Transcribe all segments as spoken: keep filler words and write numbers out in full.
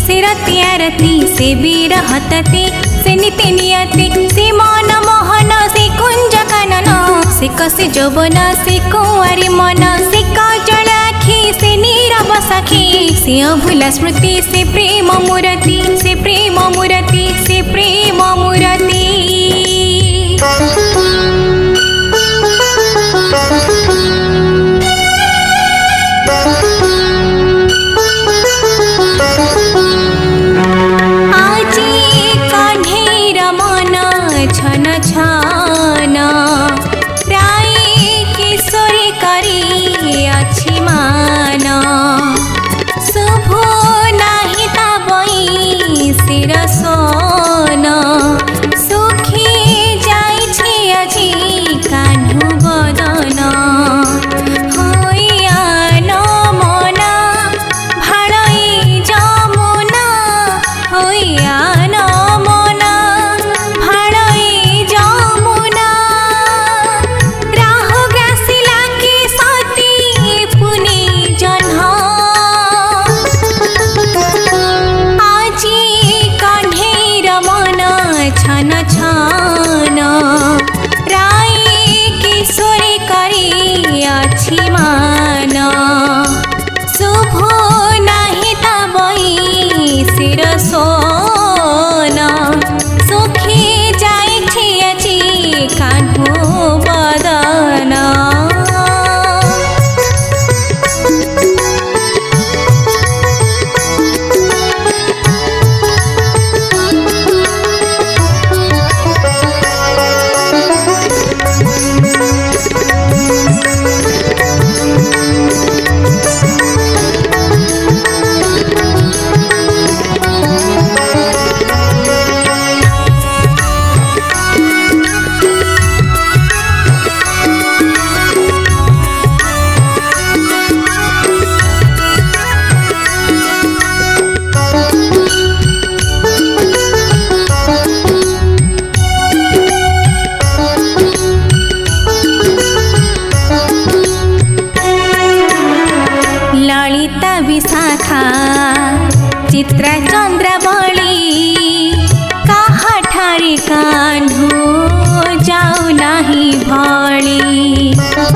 से रति आरती से वीर हतते से नीति नियति से मन मोहन से कुंज कानन से कसे जौवन से कुंवारी मन से कजल आखि से नीरव सखी से अभुला स्मृति से प्रेम मूर्ति से प्रेम मूर्ति से प्रेम मूर्ति। चित्रा चंद्रावली कहा ठारे कान्हू जाऊ नाही भली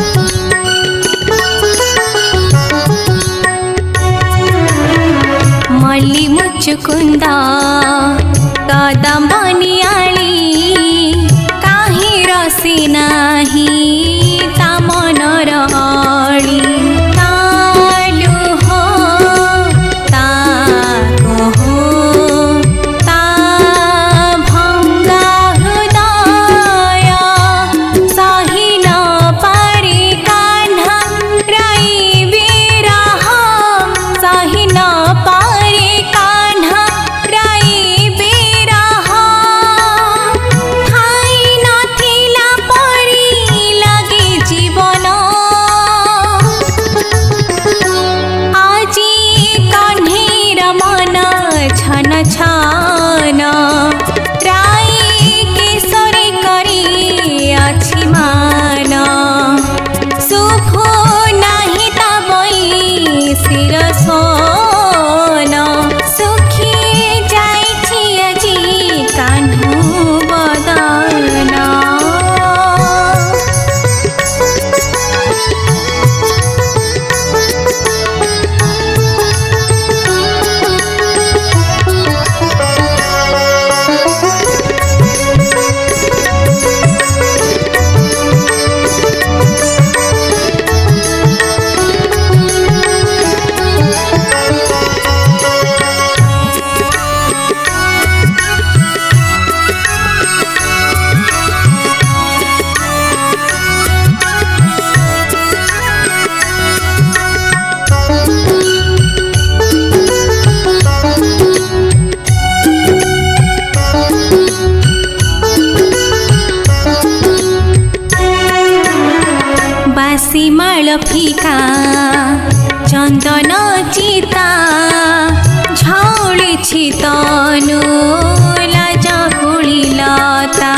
मल्ली मुचुकुंद कदम बनियाली काहे रसी नाही ता मनर अली फीका चंदन चिता झौली तनु लाज कुड़ी लता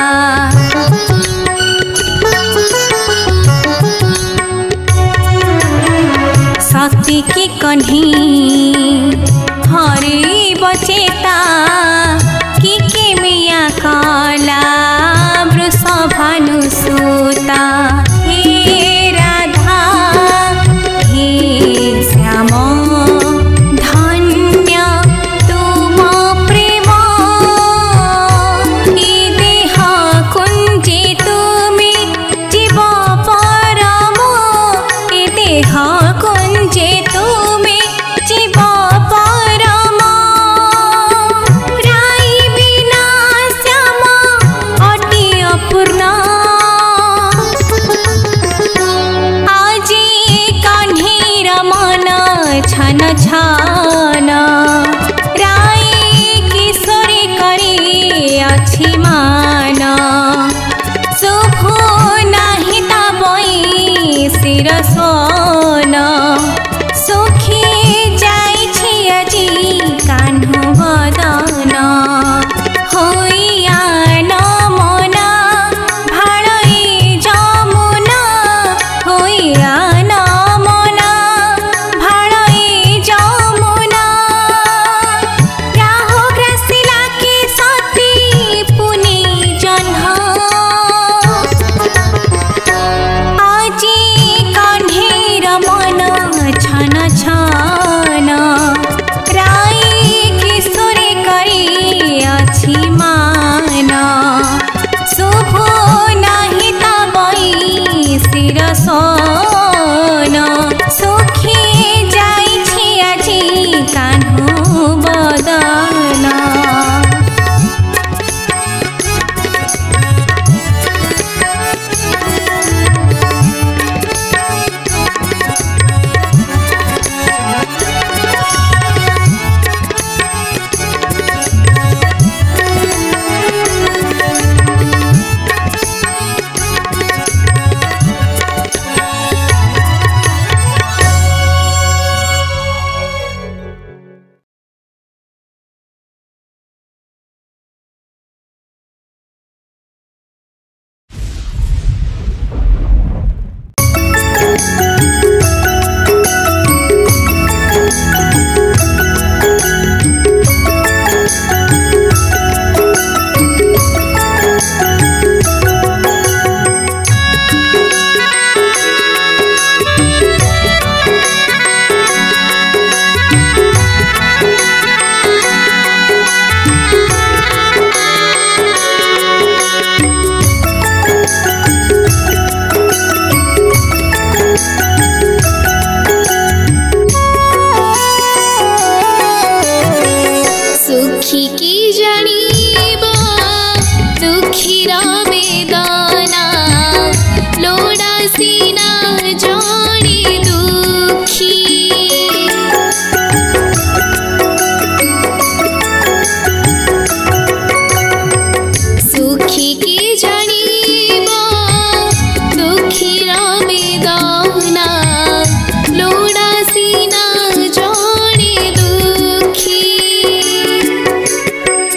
शक्ति की कन्ही हरि चेता कि केमिया कला वृषभानु सुता हे राधा हे श्याम धन्य तुम प्रेम ए देह कुंजे तुमे जीव परम ए देह कुंजे तुमे जीव परम राई बिना श्याम अति अपूर्ण आजी कान्हीर मन छन छन राई किशोरी करी अछि मान शुभु नाही तबई शिर सोन सुखी जाइछि अजी कान्हु बदन होइया नमना भाळई जमुना होइया नमना भाळई जमुना राहो ग्रासिला के सती पुनि जन्ह आजी कान्हीर मन छन छन राई किशोरी करी अछि मान शुभु नाही तबई शिर सोन सुखी जाइछि अजी कान्हु बदन सुखी की जणीबा दुखीर वेदना लोड़ा सीना जानी दुखी सुखी की जणीबा दुखीर वेदना लोड़ा सीना जानी दुखी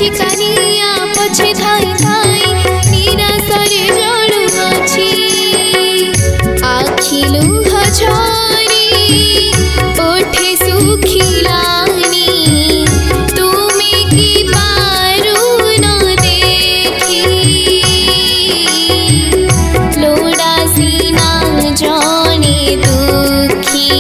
ଅଛି କାନିଆ ପଛେ ଥାଇ ଥାଇ ନିରାଶରେ ଜଳୁଅଛି ଆଖି ଲୁହ ଝରି ଓଠେ ଶୁଖିଲାଣି ତୁମେ କି ପାରୁନ ଦେଖି ଲୋଡ଼ା ସିନା ଜଣେ ଦୁଃଖୀ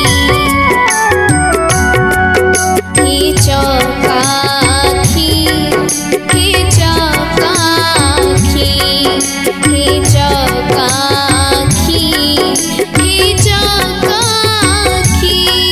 हे चौकाखी हे चौकाखी हे चौकाखी हे चौकाखी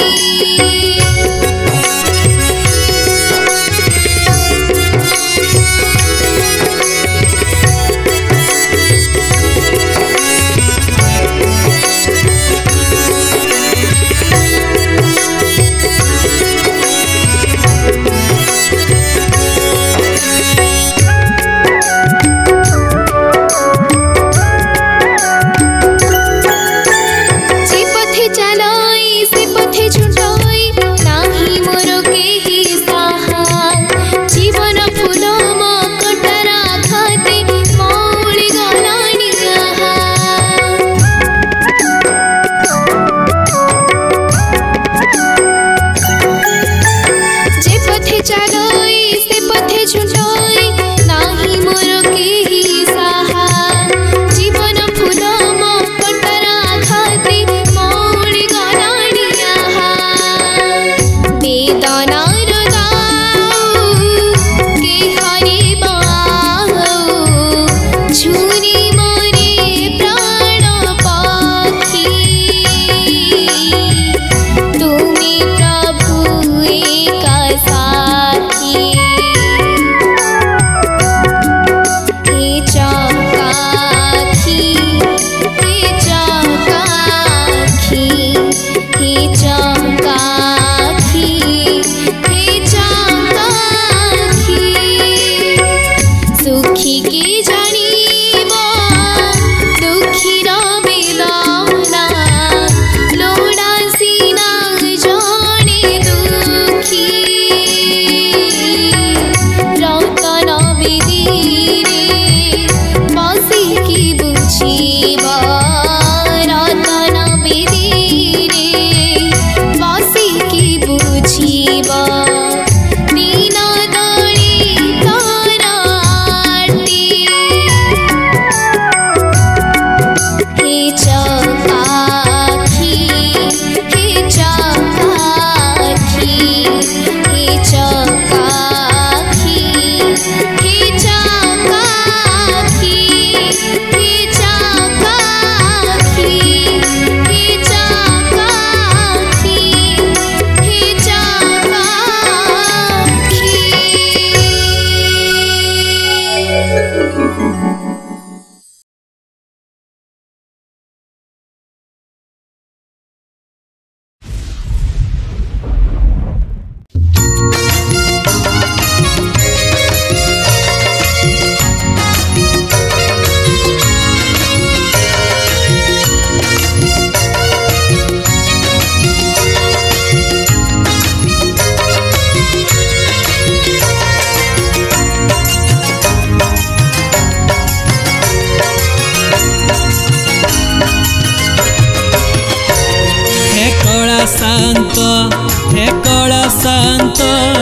शांत हे कला शांत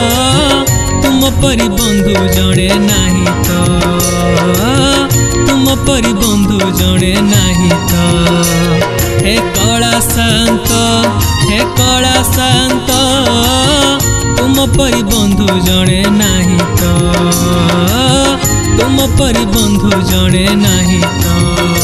तुम परी बंधु जड़े नहीं तो तुम परी बंधु जड़े नहीं तो हे कला शांत हे कला शांत तुम परी बंधु जड़े नहीं तो तुम परी बंधु जड़े नहीं तो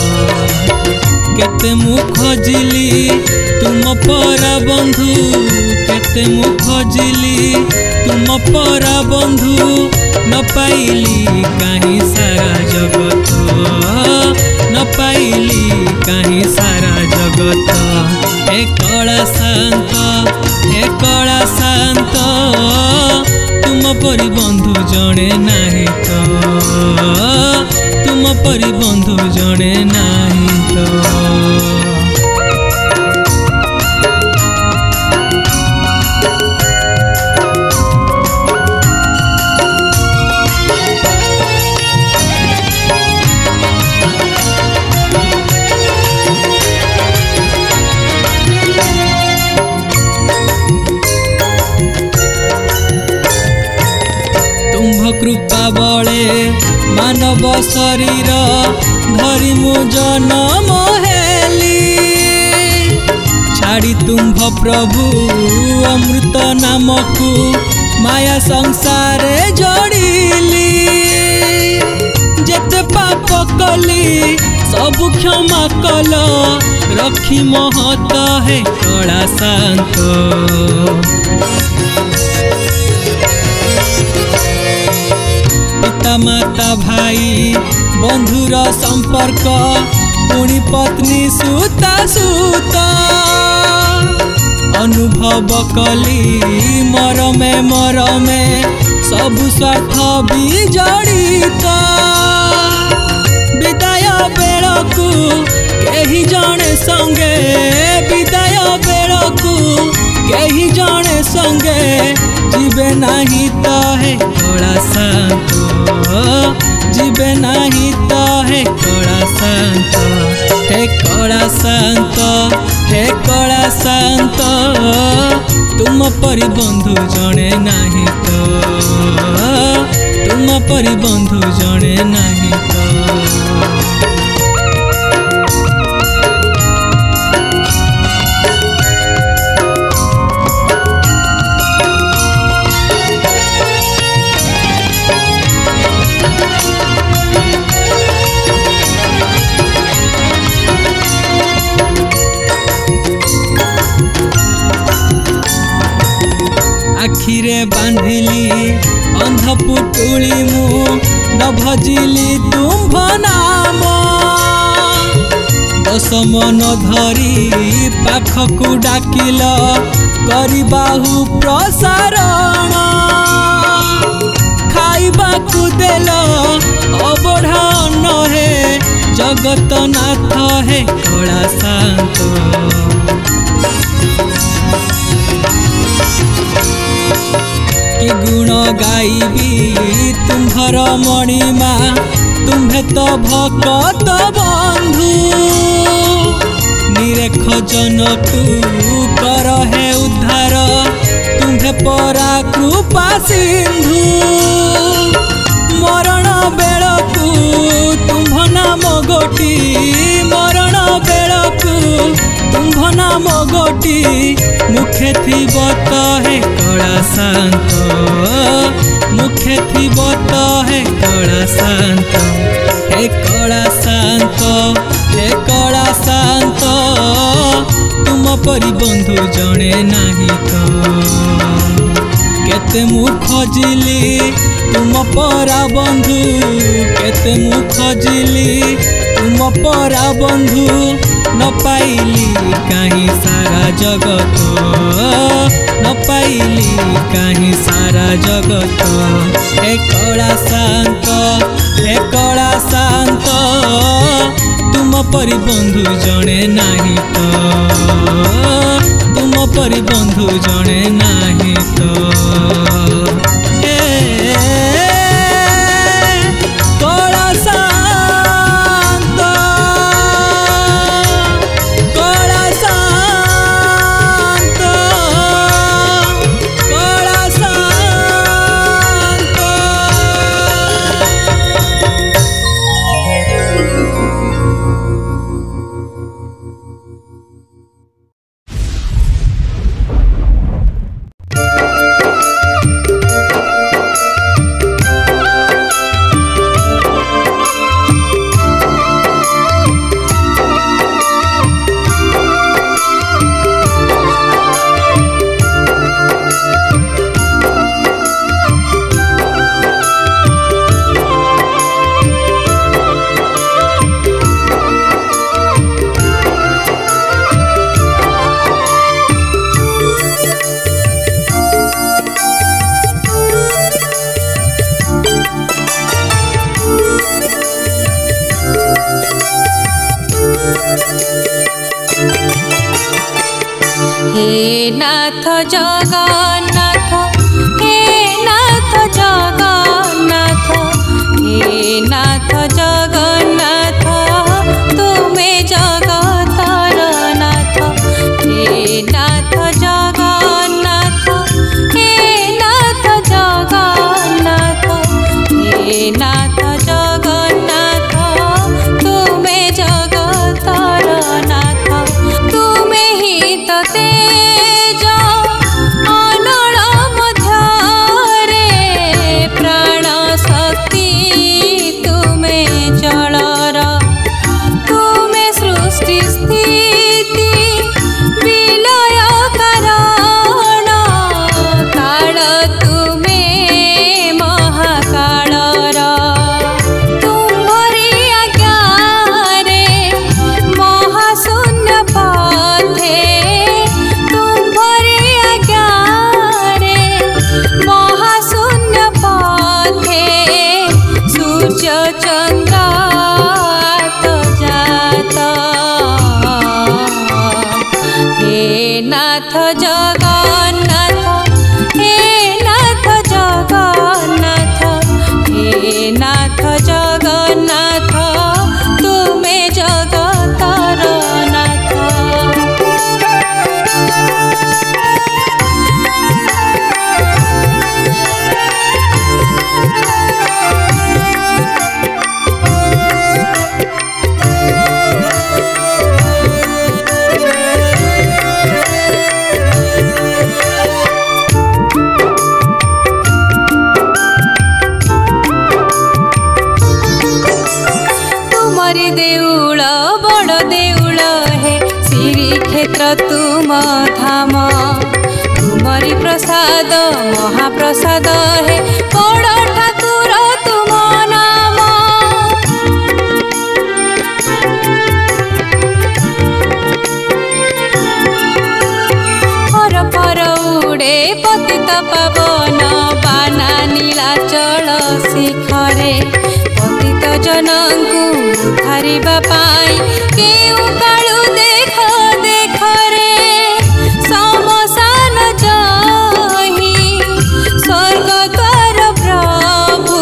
केते मुख खोजिली तुम परा बंधु केते मुख खोजिली तुम परा बंधु न पाइली कहीं सारा जगत न पाइली कहीं सारा जगत हे कला शांत हे कला शांत तुम परी बंधु जड़े नहीं तो तुम परी बंधु जड़े नहीं तो कृपा बले मानव शरीर धरी मु जनम हेली छाड़ी तुम्भ प्रभु अमृत नामकु माया संसार जोड़िली जेते पाप कली सब क्षमा कल रखी महत है कला शांत पिता माता भाई बंधुर संपर्क पुणी पत्नी सुता सुता अनुभव कली मरमे मरमे सब स्वार्थ भी जड़ित विदाय बेलकु कही जणे संगे विदाय बेलकु कही जणे संगे जीवे नहीं तो है कला शांत जीवे नहीं तो है कला शांत हे कला शांत हे कला शांत तुम परि बंधु जणे नहीं तो तुम परि बंधु जणे नहीं तो आखिरे बांधिली अंध पुटुली मु न भजिली तुम्भ नाम दस मन धरी पाखकु डाकिल करी बाहु प्रसारण खाइबाकु देल अबढ़ा अन्न हे जगत नाथ हे कला शांत कि गुण गाइबी तुम्हर मणिमा तुम्हे तो भकत बंधु निरेख जनकु कर हे उद्धार तुम्हे परा कृपा सिंधु मरण बेलकु तुम्भ नाम गोटी मरण बेलकु तुम्भ नाम गोटी मुखे थिब तो है कला शांत मुखे थिब तो है कला शांत हे कला शांत हे कला शांत तुम परि बंधु जणे नहीं तो केते मु खोजिली तुम परा बंधु केते मु खोजिली तुम परा बंधु न पाइली कहीं सारा जगत न पाइली कहीं सारा जगत हे कला शांत हे कला शांत तुम परि बंधु जणे नहीं तो तुम परि बंधु जणे नहीं तो हे कला शांत कला शांत कला शांत हे नाथ जगन्नाथ हे नाथ जगन्नाथ हे नाथ जगन्नाथ तुमे जगतर नाथ हे नाथ जगन्नाथ हे नाथ जगन्नाथ तुमरी देउल बड़ देउल हे श्रीक्षेत्र तुम धाम तुमरी प्रसाद महाप्रसाद हे बड़ ठाकुर तुम नाम पर पर उड़े पतित पावन बाना नीलाचल शिखरे पतित जनଙ୍କୁ उद्धारिबा पाई केउ काळु देख देख रे समसान जाहि स्वर्ग द्वार प्रभु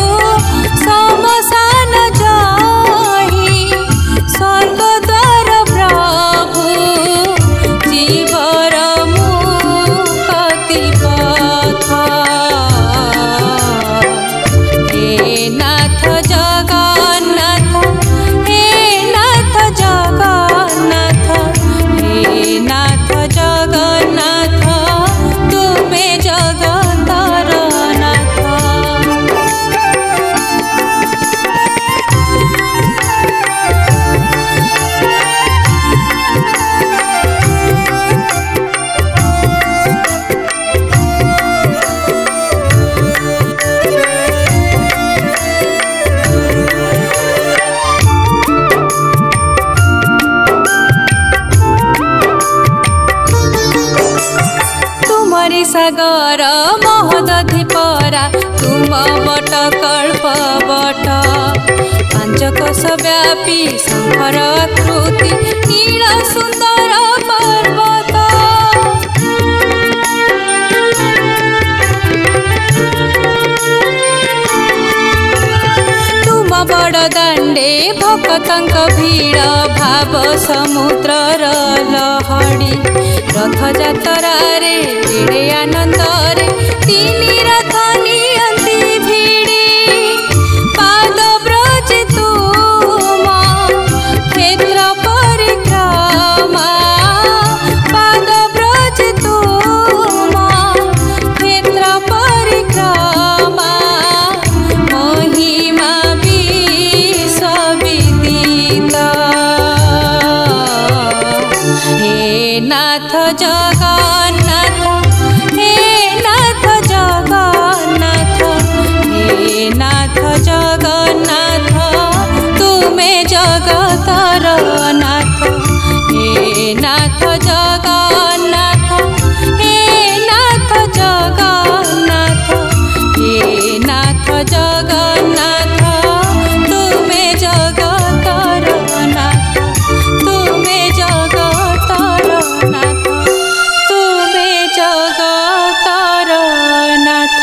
समसान जाहि स्वर्ग द्वार प्रभु जीवर मुक्ति पथ हे नाथ जगन्नाथ हे नाथ जगन्नाथ हे नाथ जगन्नाथ तुमे जगतर नाथ तुमरी सागर महदधि परा तुम बट कल्प बट पांचकोश व्यापी शंकर आकृति नील सुंदर पर्वत तुम बड़ दांडे भक्तंक भीड़ भाव समुद्रर लहड़ी रथ जातरा रे एड़े आनंद रे तीनी रथ नियंती भिड़ी पाद ब्रज तुम क्षेत्र परिक्रमा पाद ब्रज तुम क्षेत्र परिक्रमा महिमा विश्वविदित हे नाथ जगन्नाथ हे नाथ जगन्नाथ हे नाथ जगन्नाथ तुमे जगतर नाथ हे नाथ जगन्नाथ हे नाथ जगन्नाथ हे नाथ जगन्नाथ तुमे जगतर नाथ तुमे जगतर नाथ तुमे जगतर नाथ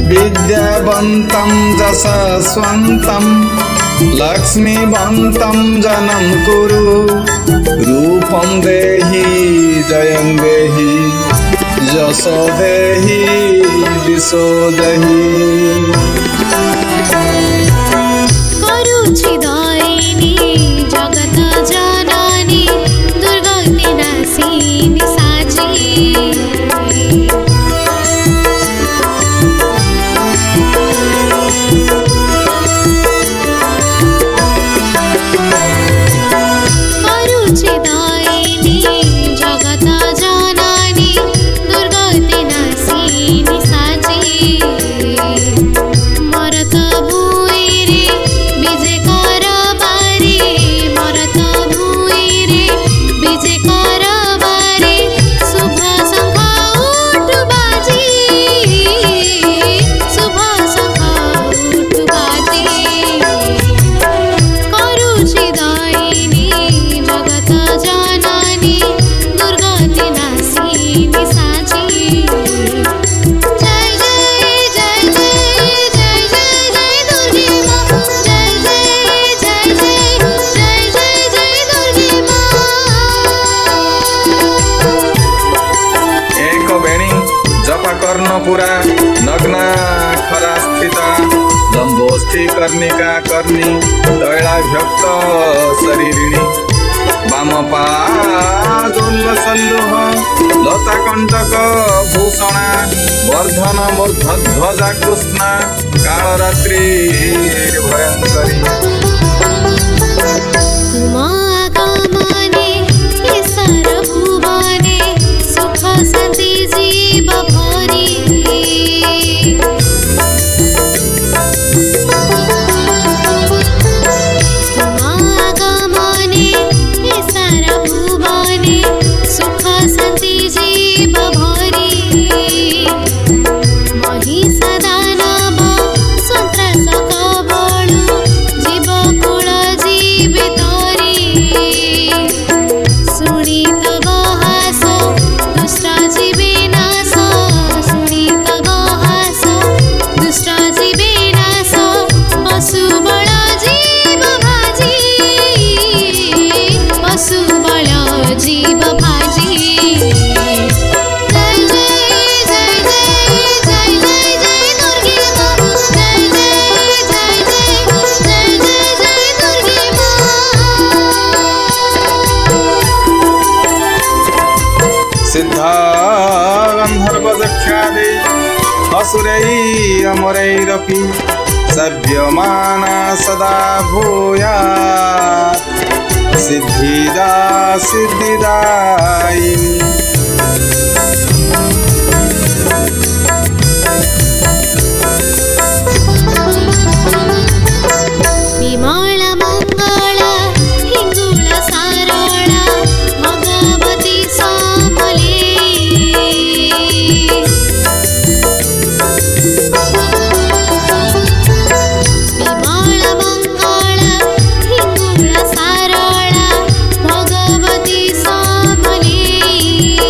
विद्यावन्तं यशस्वन्तं लक्ष्मीवन्तं जनं कुरु रूपं देहि जयं देहि यशो देहि दिशो देहि करुछि दायिनी जगत जननी दुर्गति नाशिनी साची कर्णपुरा नग्ना खरा स्थिता लंबोष्ठी कर्णिका कर्णी तैलाभ्यक्त शरीरिणी वामपादोल्लसल्लुह लता कंटक भूषणा वर्धन मूर्धध्वजा कृष्णा कालरात्रि भयंकरी शांति जीव भरी समागमने सारा भुवने सुख शांति जीव भरी महिषदानव सन्त्रास कबळु जीव कुल जीवितरी शुणी तव हास दुष्ट जीवे नाश शुणी तव हास दुष्ट जीवे नाश पशु बल जीव भाजी पशु बल जीव भाजी जय जय जय जय जय जय जय दुर्गे माँ जय जय जय जय जय जय जय दुर्गे माँ सिद्धा गंधर्व दक्षादे असुरै अमरैरपि सेव्यमाना सदा भूयात् सिद्धिदा सिद्धिदायिनी विमल मंगल हिंगुल सारळ भगवती समले विमल मंगल हिंगुल सारळ भगवती समले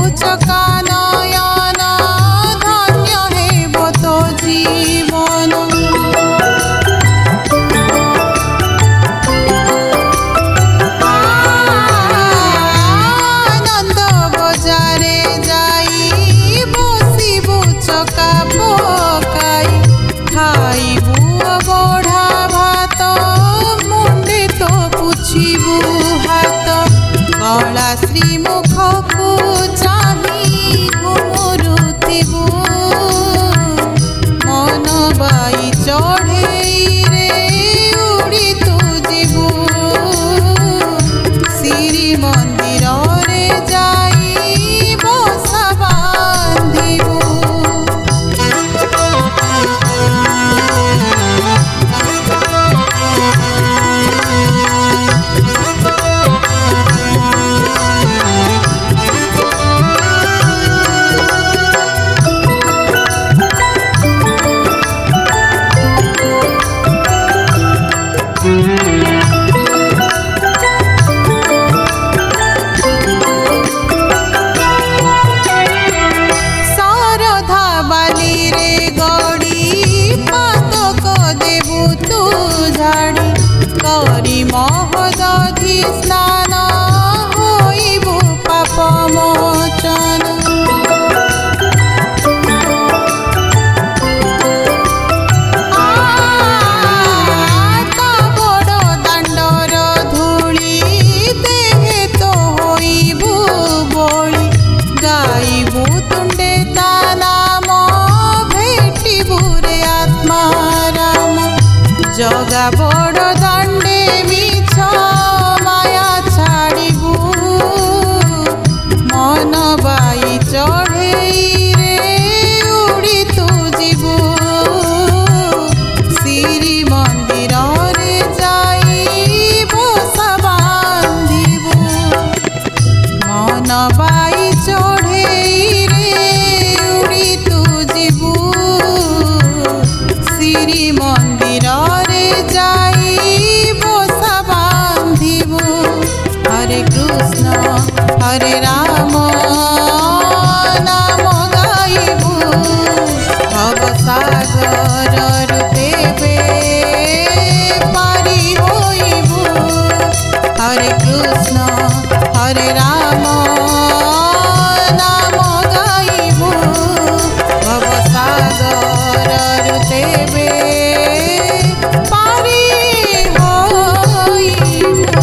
चका नयन धन्य हेब तो जीवन आनंद बजारे जाई बसिबु चका पकाई खाइबु बढ़ा भात मुंडे तो पुछिबु हाथ कला श्रीमुख को चाही घुमुरुथिबु मन बाई चढ़े रे उड़ी तू जीबु श्री मंदिर रे जाई बसा बांधिबु शारदा बाली रे गड़ी पातक देबु तू झाड़ी करी महदधि स्नान होइबु पाप मोचन ता बड़ दाण्डर धूली देहे तो होइबु बोली गाइबु तुंडे ता नाम भेटिबु रे आत्मा राम जगा बड़ दाण्डे मिछ माया छाड़िबु मन बाई चढ़े रे उड़ी तू जीबु श्री मंदिर रे जाई बसा बांधिबु मन बाई चढ़े रे उड़ी तू जीबु श्री मंदिर रे जाई बसा बांधिबु हरे कृष्ण हरे राम नाम गाइबु भव सागर रूपे पारी होइबु हरे कृष्ण हरे राम नाम गाइबु भव सागर रूपे पारी होइबु।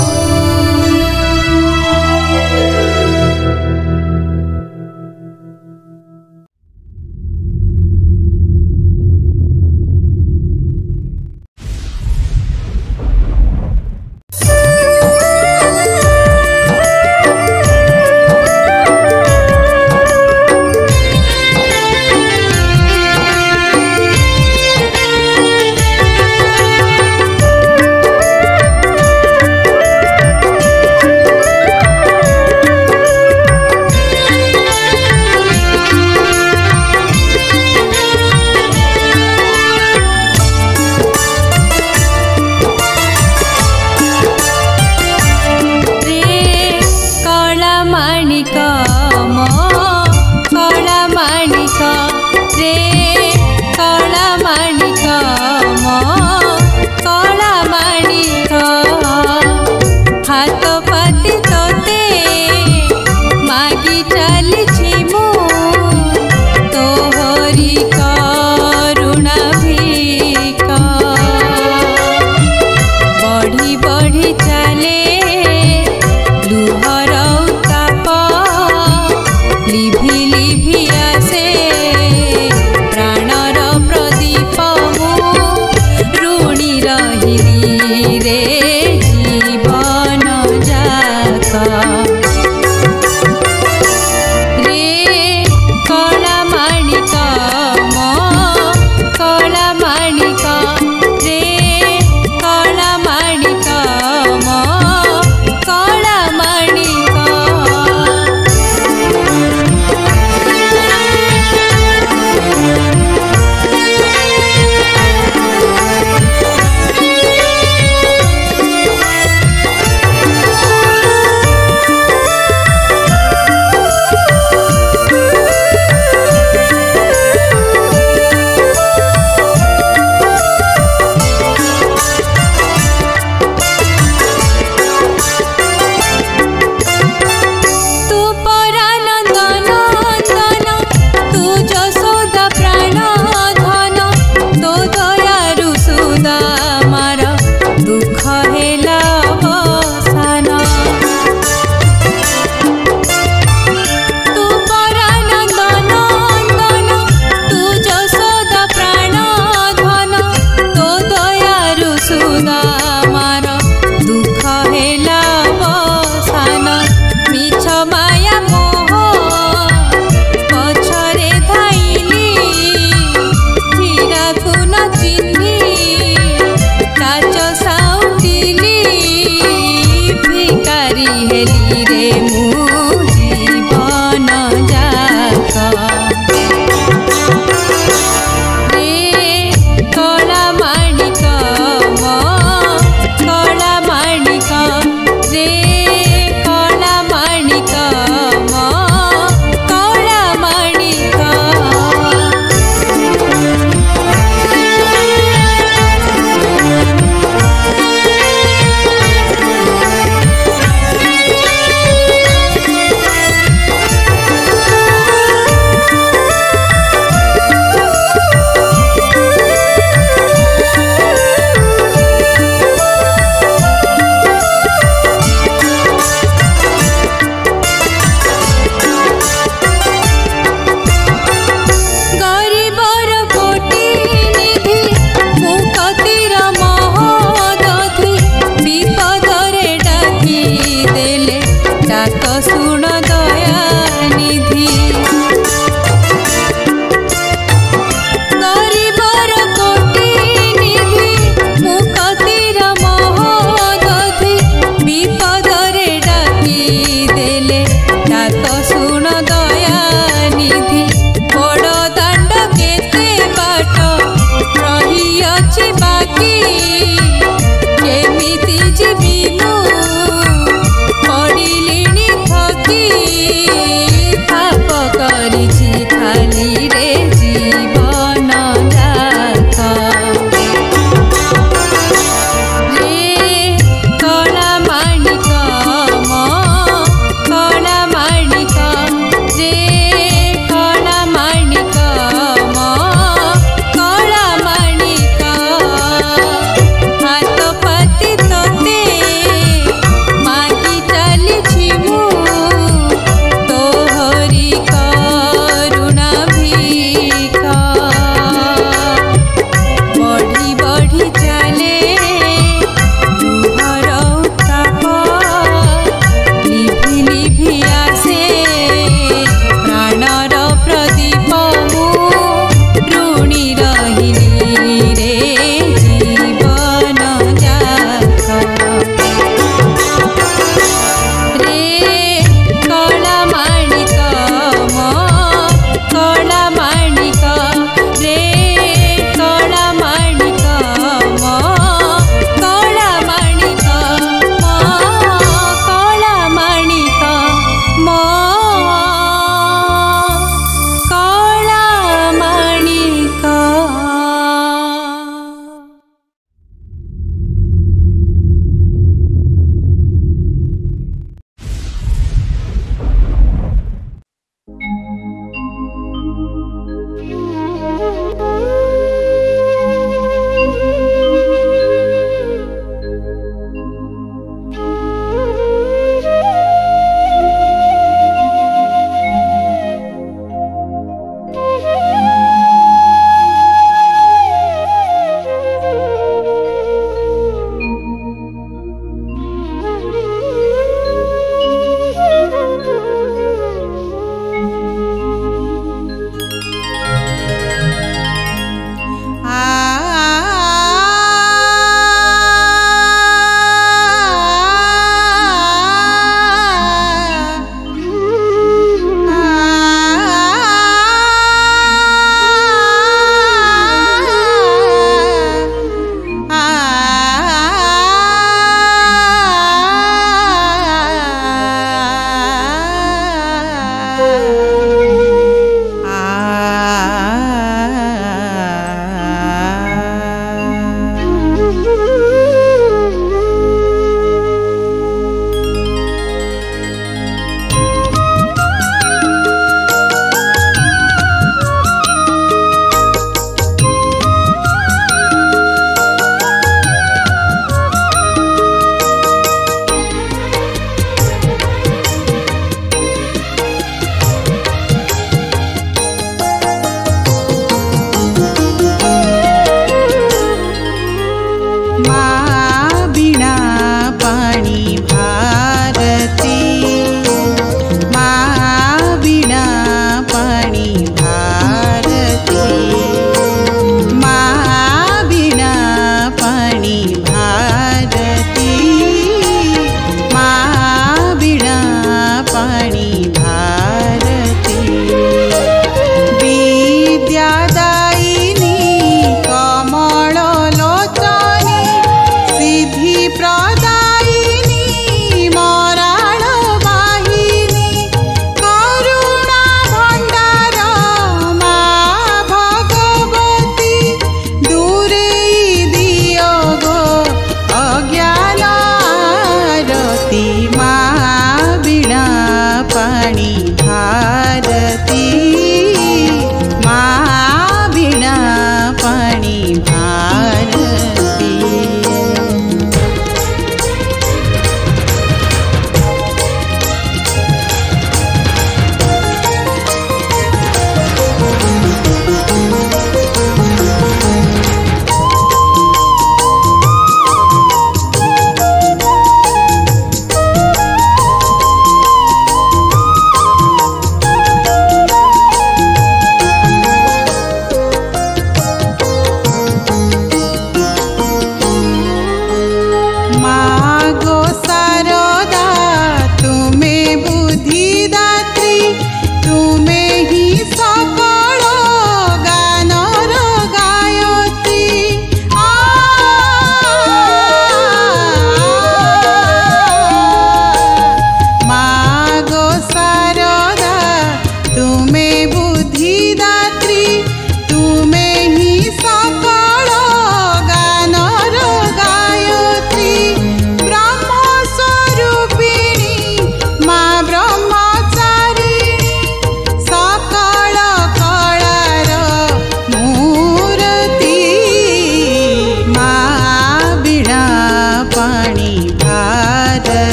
बुद्धिदा